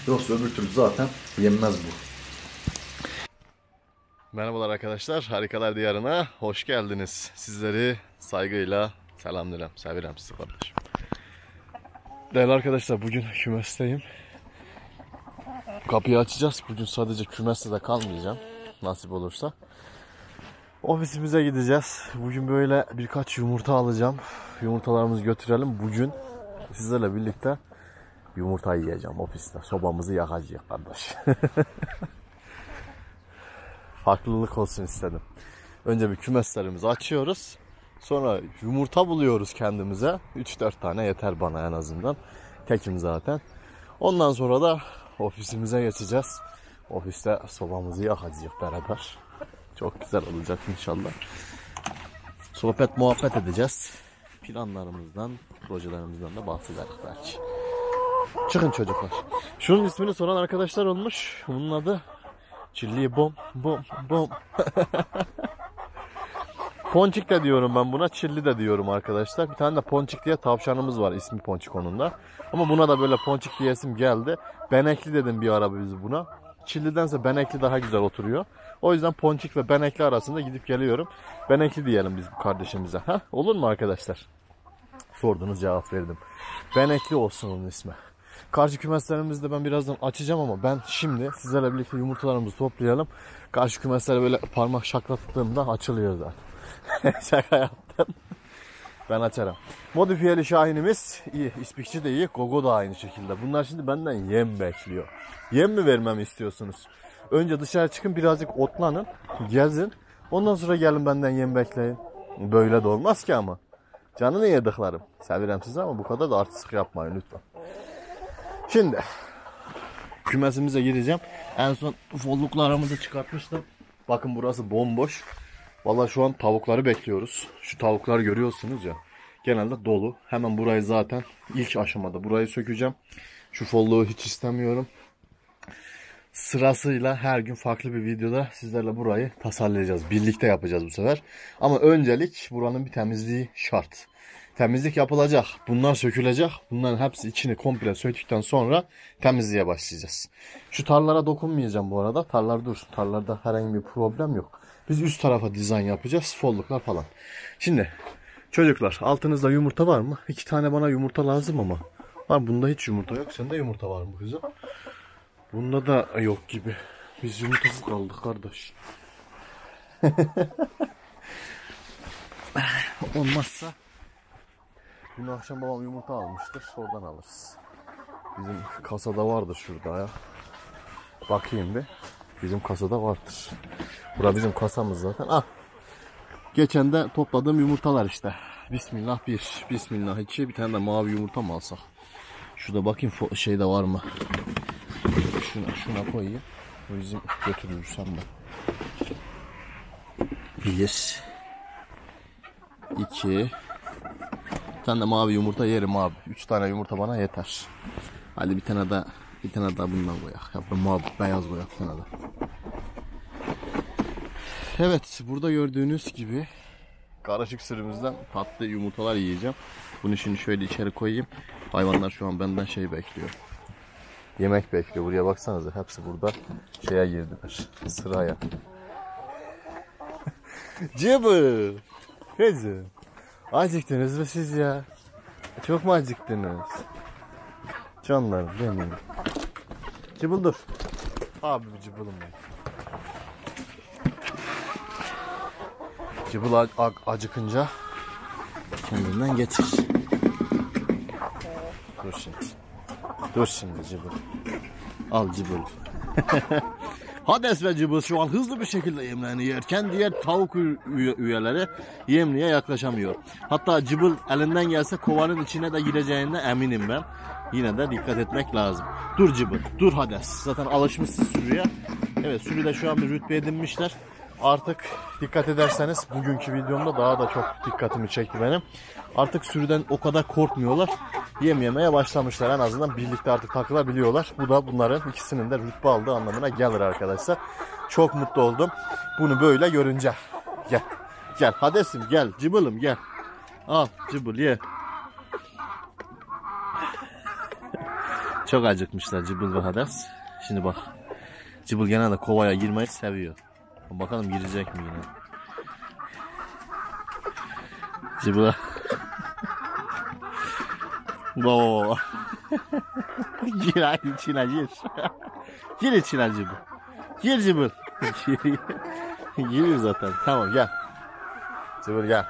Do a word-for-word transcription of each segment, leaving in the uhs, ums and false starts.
Yoksa öbür türlü zaten yenmez bu. Merhabalar arkadaşlar, Harikalar Diyarı'na hoş geldiniz. Sizleri saygıyla selamlarım, severim sizi kardeşim. Değerli arkadaşlar, bugün kümesteyim. Kapıyı açacağız. Bugün sadece kümeste de kalmayacağım, nasip olursa. Ofisimize gideceğiz. Bugün böyle birkaç yumurta alacağım. Yumurtalarımızı götürelim. Bugün sizlerle birlikte yumurta yiyeceğim ofiste. Sobamızı yakacağız kardeş. Farklılık olsun istedim. Önce bir kümeslerimizi açıyoruz. Sonra yumurta buluyoruz kendimize. üç dört tane yeter bana en azından. Tekim zaten. Ondan sonra da ofisimize geçeceğiz. Ofiste sobamızı yakacağız beraber. Çok güzel olacak inşallah. Sohbet muhabbet edeceğiz. Planlarımızdan, projelerimizden de bahsederiz belki. Çıkın çocuklar. Şunun ismini soran arkadaşlar olmuş. Bunun adı Çilli bom bom bom. Ponçik de diyorum ben buna, çilli de diyorum arkadaşlar. Bir tane de Ponçik diye tavşanımız var, ismi Ponçik onun da. Ama buna da böyle Ponçik diye isim geldi. Benekli dedim bir ara biz buna. Çillidense benekli daha güzel oturuyor. O yüzden Ponçik ve benekli arasında gidip geliyorum. Benekli diyelim biz bu kardeşimize. Ha? Olur mu arkadaşlar? Sordunuz, cevap verdim. Benekli olsun onun ismi. Karşı kümeslerimizi de ben birazdan açacağım ama ben şimdi sizlerle birlikte yumurtalarımızı toplayalım. Karşı kümeslere böyle parmak şaklattığımda açılıyor zaten. Şaka yaptım. Ben açarım. Modifiyeli şahinimiz iyi. İspikçi de iyi. Gogo da aynı şekilde. Bunlar şimdi benden yem bekliyor. Yem mi vermemi istiyorsunuz? Önce dışarı çıkın, birazcık otlanın. Gezin. Ondan sonra gelin benden yem bekleyin. Böyle de olmaz ki ama. Canını yediklerim. Severim size ama bu kadar da artistik yapmayın lütfen. Şimdi kümesimize gireceğim. En son folluklarımızı çıkartmıştım. Bakın burası bomboş. Vallahi şu an tavukları bekliyoruz. Şu tavukları görüyorsunuz ya. Genelde dolu. Hemen burayı zaten ilk aşamada burayı sökeceğim. Şu folluğu hiç istemiyorum. Sırasıyla her gün farklı bir videoda sizlerle burayı tasarlayacağız. Birlikte yapacağız bu sefer. Ama öncelik buranın bir temizliği şart. Temizlik yapılacak. Bunlar sökülecek. Bunların hepsi içini komple söktükten sonra temizliğe başlayacağız. Şu tarlara dokunmayacağım bu arada. Tarlar dur. Tarlarda herhangi bir problem yok. Biz üst tarafa dizayn yapacağız. Folluklar falan. Şimdi çocuklar, altınızda yumurta var mı? İki tane bana yumurta lazım ama. Var, bunda hiç yumurta yok. Sende yumurta var mı kızım? Bunda da yok gibi. Biz yumurtasız kaldık kardeş. Olmazsa dün akşam babam yumurta almıştır. Oradan alırız. Bizim kasada vardır şurada ya. Bakayım bir. Bizim kasada vardır. Bura bizim kasamız zaten. Ah. Geçen de topladığım yumurtalar işte. Bismillah bir. Bismillah iki. Bir tane de mavi yumurta mı alsak? Şurada bakayım şeyde var mı? Şuna, şuna koyayım. O bizim götürürsem de. Bir. İki. Bir tane de mavi yumurta yerim abi. Üç tane yumurta bana yeter. Hadi bir tane daha, bir tane daha bundan koyak. Yapın mavi, beyaz koyak bir tane daha. Evet, burada gördüğünüz gibi karışık sürümüzden tatlı yumurtalar yiyeceğim. Bunu şimdi şöyle içeri koyayım. Hayvanlar şu an benden şey bekliyor. Yemek bekliyor. Buraya baksanıza, hepsi burada şeye girdiler. Sıraya. Cıbıl. Kızım. Acıktınız mı siz ya? Çok mu acıktınız? Canlarım benim. Cıbıl dur. Abi bir cıbılım benim. Cıbıl acıkınca kendinden geçir. Dur şimdi. Dur şimdi Cıbıl. Al Cıbıl. Hades ve Cıbıl şu an hızlı bir şekilde yemlerini yerken diğer tavuk üyeleri yemliğe yaklaşamıyor. Hatta Cıbıl elinden gelse kovanın içine de gireceğinden eminim ben. Yine de dikkat etmek lazım. Dur Cıbıl, dur Hades. Zaten alışmışsın sürüye. Evet, sürüde şu an bir rütbe edinmişler. Artık dikkat ederseniz bugünkü videomda daha da çok dikkatimi çekti benim. Artık sürüden o kadar korkmuyorlar. Yem yemeye başlamışlar. En azından birlikte artık takılabiliyorlar. Bu da bunların ikisinin de rütbe aldığı anlamına gelir arkadaşlar. Çok mutlu oldum bunu böyle görünce. Gel. Gel Hades'im gel. Cıbılım gel. Al Cıbıl ye. Çok acıkmışlar Cıbıl ve Hades. Şimdi bak. Cıbıl genelde kovaya girmeyi seviyor. Bakalım girecek mi yine? Cıbıl. Oo. Gir hadi içine gir. Gir içine Cıbıl. Gir Cıbıl. Giriyor zaten. Tamam gel. Cıbıl gel.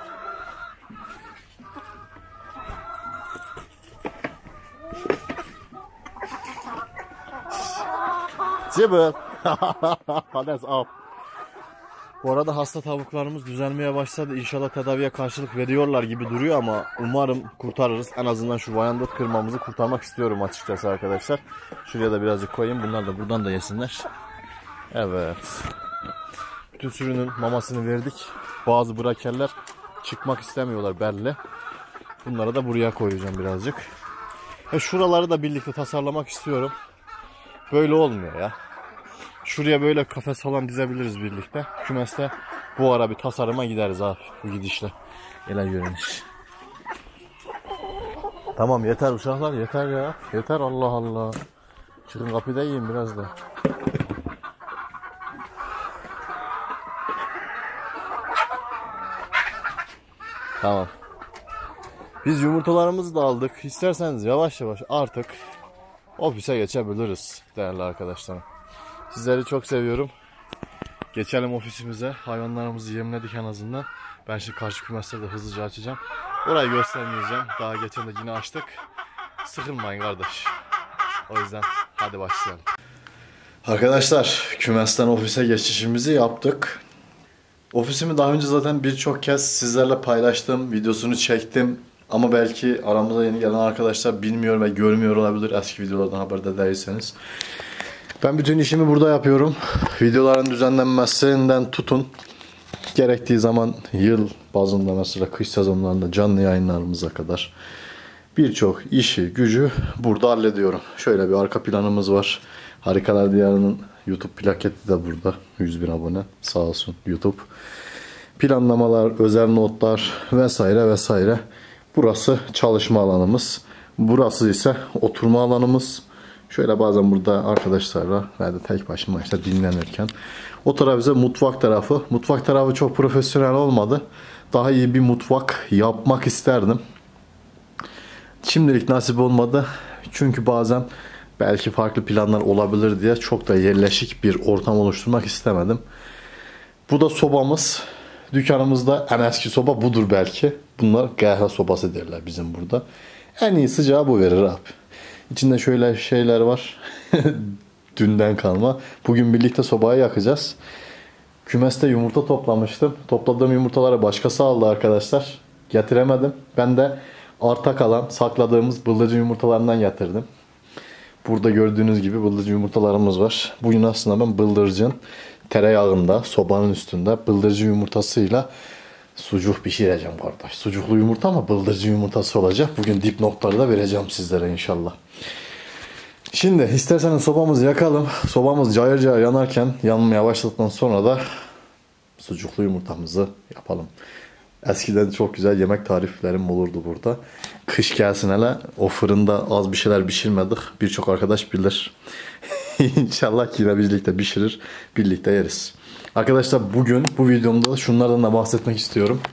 Cıbıl. Hades al. Bu arada hasta tavuklarımız düzelmeye başladı. İnşallah tedaviye karşılık veriyorlar gibi duruyor ama umarım kurtarırız. En azından şu Wyandotte kırmamızı kurtarmak istiyorum açıkçası arkadaşlar. Şuraya da birazcık koyayım. Bunlar da buradan da yesinler. Evet. Bütün sürünün mamasını verdik. Bazı brakerler çıkmak istemiyorlar belli. Bunları da buraya koyacağım birazcık. Ve şuraları da birlikte tasarlamak istiyorum. Böyle olmuyor ya. Şuraya böyle kafes falan dizebiliriz birlikte. Kümeste bu ara bir tasarıma gideriz abi bu gidişle. Gelen görünüş. Tamam yeter uşaklar yeter ya. Yeter Allah Allah. Çıkın kapıda yiyin biraz da. Tamam. Biz yumurtalarımızı da aldık. İsterseniz yavaş yavaş artık ofise geçebiliriz değerli arkadaşlarım. Sizleri çok seviyorum. Geçelim ofisimize. Hayvanlarımızı yemledik en azından. Ben şimdi karşı kümesleri de hızlıca açacağım. Orayı göstermeyeceğim. Daha geçen de yine açtık. Sıkılmayın kardeş. O yüzden hadi başlayalım. Arkadaşlar kümesten ofise geçişimizi yaptık. Ofisimi daha önce zaten birçok kez sizlerle paylaştım. Videosunu çektim. Ama belki aramıza yeni gelen arkadaşlar bilmiyor ve görmüyor olabilir. Eski videolardan haberdar değilseniz. Ben bütün işimi burada yapıyorum. Videoların düzenlenmesinden tutun. Gerektiği zaman yıl bazında mesela kış sezonlarında canlı yayınlarımıza kadar birçok işi, gücü burada hallediyorum. Şöyle bir arka planımız var. Harikalar Diyarı'nın YouTube plaketi de burada. yüz bin abone. Sağ olsun YouTube. Planlamalar, özel notlar vesaire vesaire. Burası çalışma alanımız. Burası ise oturma alanımız. Şöyle bazen burada arkadaşlarla veya da tek başıma işte dinlenirken. O taraf ise mutfak tarafı. Mutfak tarafı çok profesyonel olmadı. Daha iyi bir mutfak yapmak isterdim. Şimdilik nasip olmadı. Çünkü bazen belki farklı planlar olabilir diye çok da yerleşik bir ortam oluşturmak istemedim. Bu da sobamız. Dükkanımızda en eski soba budur belki. Bunlar kahve sobası derler bizim burada. En iyi sıcağı bu verir abi. İçinde şöyle şeyler var. Dünden kalma. Bugün birlikte sobayı yakacağız. Kümeste yumurta toplamıştım. Topladığım yumurtaları başkası aldı arkadaşlar. Getiremedim. Ben de arta kalan sakladığımız bıldırcın yumurtalarından getirdim. Burada gördüğünüz gibi bıldırcın yumurtalarımız var. Bugün aslında ben bıldırcın tereyağında sobanın üstünde bıldırcın yumurtasıyla sucuk pişireceğim kardeş. Sucuklu yumurta ama bıldırcın yumurtası olacak. Bugün dip noktaları da vereceğim sizlere inşallah. Şimdi isterseniz sobamızı yakalım. Sobamız cayır cayır yanarken yanmaya başladıktan sonra da sucuklu yumurtamızı yapalım. Eskiden çok güzel yemek tariflerim olurdu burada. Kış gelsin hele o fırında az bir şeyler pişirmedik. Birçok arkadaş bilir. İnşallah yine birlikte pişirir. Birlikte yeriz. Arkadaşlar bugün bu videomda şunlardan da bahsetmek istiyorum.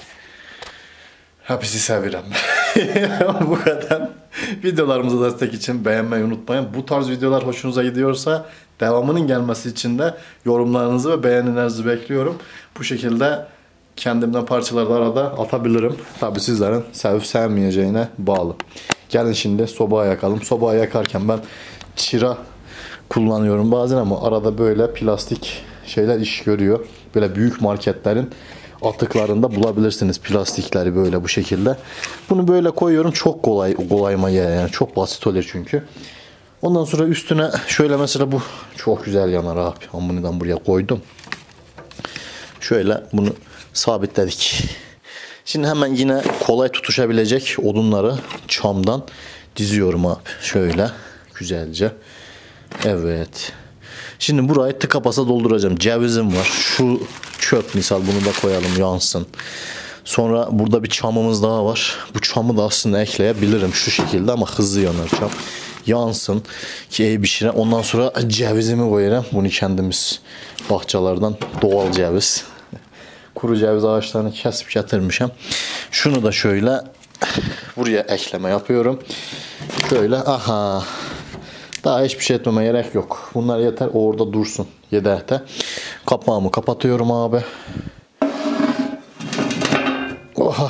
Hepsi severim. Bu kadar. Videolarımıza destek için beğenmeyi unutmayın. Bu tarz videolar hoşunuza gidiyorsa devamının gelmesi için de yorumlarınızı ve beğenilerinizi bekliyorum. Bu şekilde kendimden parçaları da arada atabilirim. Tabi sizlerin sevip sevmeyeceğine bağlı. Gelin şimdi sobayı yakalım. Sobayı yakarken ben çıra kullanıyorum bazen ama arada böyle plastik şeyler iş görüyor. Böyle büyük marketlerin atıklarında bulabilirsiniz plastikleri böyle bu şekilde. Bunu böyle koyuyorum. Çok kolay kolayma yani. Çok basit oluyor çünkü. Ondan sonra üstüne şöyle mesela bu çok güzel yanar abi. Amınıdan buraya koydum. Şöyle bunu sabitledik. Şimdi hemen yine kolay tutuşabilecek odunları çamdan diziyorum abi. Şöyle güzelce. Evet. Şimdi burayı tıka basa dolduracağım. Cevizim var. Şu çöp misal bunu da koyalım yansın. Sonra burada bir çamımız daha var. Bu çamı da aslında ekleyebilirim şu şekilde ama hızlı yanar çam. yansın ki pişirəm. Ondan sonra cevizimi koyarım. Bunu kendimiz bahçalardan doğal ceviz. Kuru ceviz ağaçlarını kesip getirmişim. Şunu da şöyle buraya ekleme yapıyorum. Şöyle aha. Daha hiçbir şey etmeme gerek yok. Bunlar yeter orada dursun yedekte. Kapağımı kapatıyorum abi. Oha.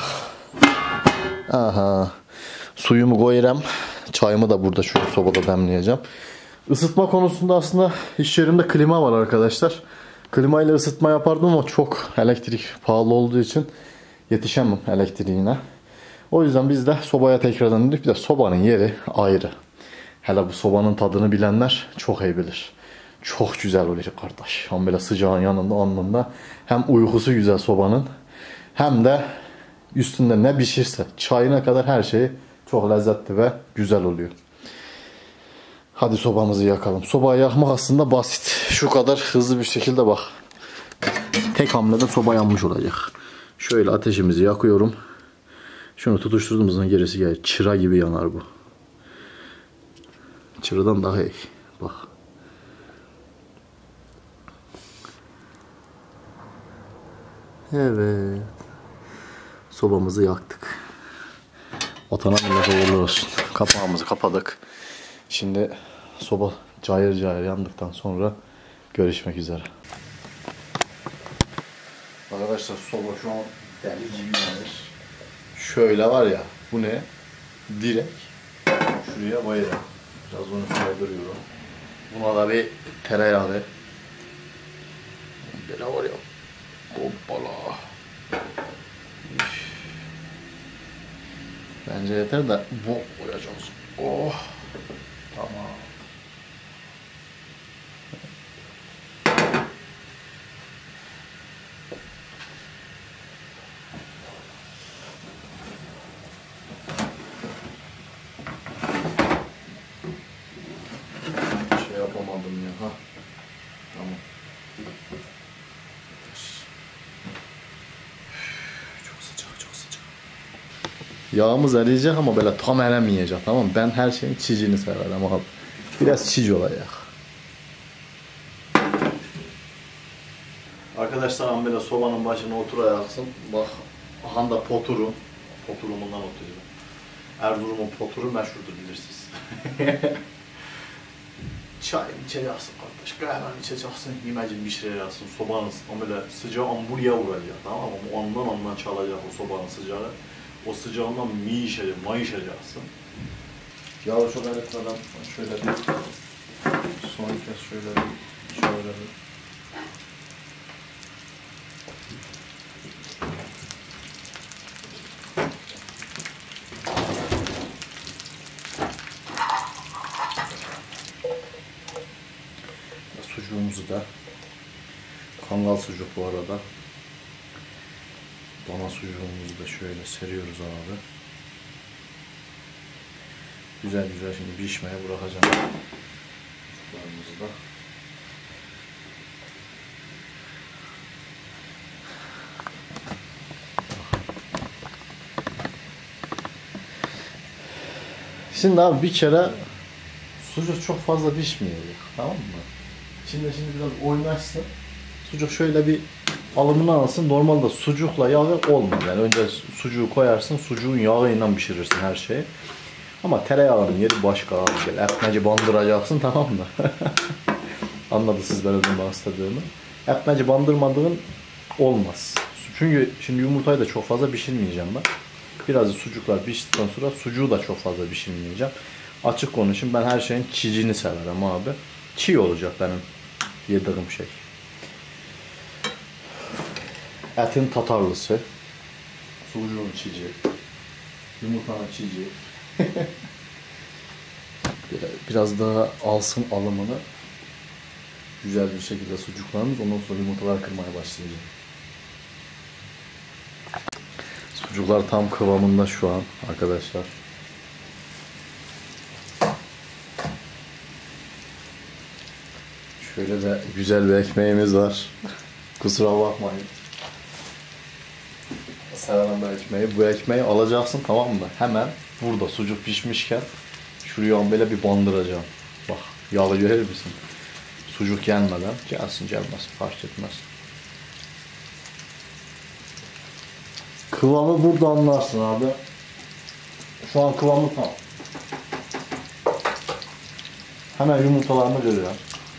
Aha. Suyumu koyarım. Çayımı da burada şu sobada demleyeceğim. Isıtma konusunda aslında iş yerimde klima var arkadaşlar. Klima ile ısıtma yapardım ama çok elektrik pahalı olduğu için yetişemem elektriğine. O yüzden biz de sobaya tekrardan döndük. Bir de sobanın yeri ayrı. Hele bu sobanın tadını bilenler çok iyi bilir. Çok güzel oluyor kardeş. Hem böyle sıcağın yanında anında hem uykusu güzel sobanın hem de üstünde ne pişirse çayına kadar her şeyi çok lezzetli ve güzel oluyor. Hadi sobamızı yakalım. Sobayı yakmak aslında basit. Şu kadar hızlı bir şekilde bak. Tek hamlede soba yanmış olacak. Şöyle ateşimizi yakıyorum. Şunu tutuşturduğumuzdan gerisi gelir. Çıra gibi yanar bu. Çıradan daha iyi. Bak. Evet. Sobamızı yaktık. Vatana millet uğurlu olsun. Kapağımızı kapadık. Şimdi soba cayır cayır yandıktan sonra görüşmek üzere. Arkadaşlar soba şu an deli gibi yanır. Şöyle var ya, bu ne? Direkt şuraya koyarım. Biraz onu kaydırıyorum. Buna da bir tereyağı. Böyle var ya. Hoppala. Bence yeter de bol koyacağız. Oh. Tamam. Şey yapamadım ya. Ha. Tamam. Çok sıcak, çok sıcak. Yağımız eriyecek ama böyle tam eremeyecek, tamam mı? Ben her şeyin çiğcini severim abi. Biraz çiğ olacak. Arkadaşlar ben böyle sobanın başına oturacaksın. Bak, aha da poturum. Poturumundan oturuyorum. Erzurum'un poturu meşhurdur bilirsiniz. Çay içeceksin kardeş, kahven içeceksin, yemecin pişireceksin, sobanın böyle sıcağı buraya vuracak, tamam mı? Ondan ondan çalacak o sobanın sıcağı. O sıcağından mayışacak, mayışacaksın. Yağı çok eritmeden şöyle bir son kez şöyle bir şöyle bir sucuğumuzu da kangal sucuk bu arada. Dana sucuğumuzu da şöyle seriyoruz abi. Güzel güzel şimdi pişmeye bırakacağım. Sucuklarımızı da. Şimdi abi bir kere sucuk çok fazla pişmeyecek, tamam mı? Şimdi şimdi biraz oynaşsın. Sucuk şöyle bir alımını alsın. Normalde sucukla yağı olmaz. Yani önce sucuğu koyarsın, sucuğun yağıyla pişirirsin her şeyi. Ama tereyağının yeri başka abi. Böyle ekmeci bandıracaksın, tamam mı? Anladınız böyle demek istediğimi. Ekmeci bandırmadığın olmaz. Çünkü şimdi yumurtayı da çok fazla pişirmeyeceğim ben. Biraz sucuklar piştikten sonra sucuğu da çok fazla pişirmeyeceğim. Açık konuşayım, ben her şeyin çiğcini severim abi. Çiğ olacak benim yediğim şey. Etin tatarlısı, sucuğun çiğci, yumurtanın çiğci. Biraz daha alsın alımını. Güzel bir şekilde sucuklarımız, ondan sonra yumurtalar kırmaya başlayacağım. Sucuklar tam kıvamında şu an arkadaşlar. Şöyle de güzel bir ekmeğimiz var. Kusura bakmayın. Severim bu ekmeği. Bu ekmeği alacaksın, tamam mı? Hemen burada sucuk pişmişken Şuraya böyle bir bandıracağım. Bak yağı görür müsün? Sucuk gelmeden. Gelsin gelmez fark etmez. Kıvamı burada anlarsın abi. Şu an kıvamı tam. Hemen yumurtalarını görüyorum.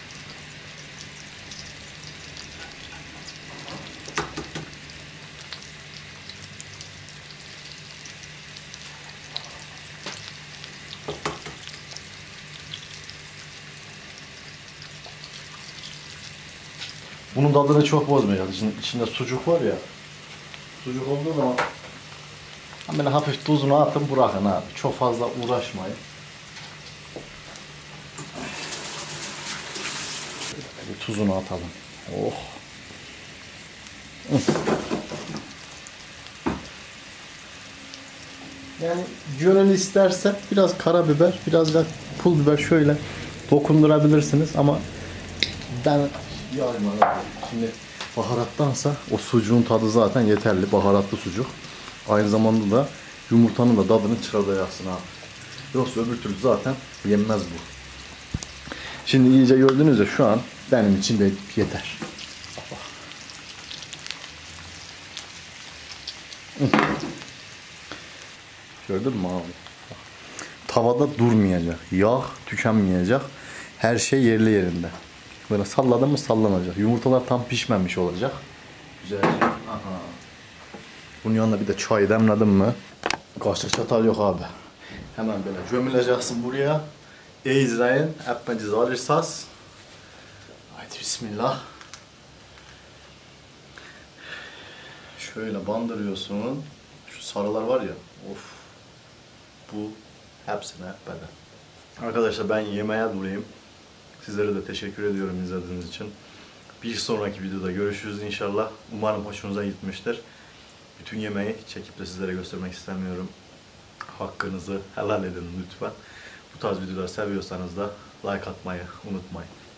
Bunun tadını çok bozmayacağız. Şimdi içinde sucuk var ya. Sucuk olduğu zaman hemen hafif tuzunu atın bırakın abi. Çok fazla uğraşmayın. Bir tuzunu atalım. Oh. Yani gönül isterse biraz karabiber, biraz da pul biber şöyle dokundurabilirsiniz ama ben yani şimdi baharattansa o sucuğun tadı zaten yeterli. Baharatlı sucuk. Aynı zamanda da yumurtanın da tadını çıkaracaksın abi. Yoksa öbür türlü zaten yenmez bu. Şimdi iyice gördünüz ya şu an benim için de yeter. Gördün mü abi? Tavada durmayacak. Yağ tükenmeyecek. Her şey yerli yerinde. Böyle salladım mı sallanacak. Yumurtalar tam pişmemiş olacak. Güzelce. Aha. Bunun yanına bir de çay demledim mi? Kaşık çatal yok abi. Hemen böyle gömüleceksin buraya. Ey İzrail, hepiniz alırsanız. Haydi bismillah. Şöyle bandırıyorsun. Şu sarılar var ya. Of. Bu hepsine hep beden. Arkadaşlar ben yemeğe durayım. Sizlere de teşekkür ediyorum izlediğiniz için. Bir sonraki videoda görüşürüz inşallah. Umarım hoşunuza gitmiştir. Bütün yemeği çekip de sizlere göstermek istemiyorum. Hakkınızı helal edin lütfen. Bu tarz videoları seviyorsanız da like atmayı unutmayın.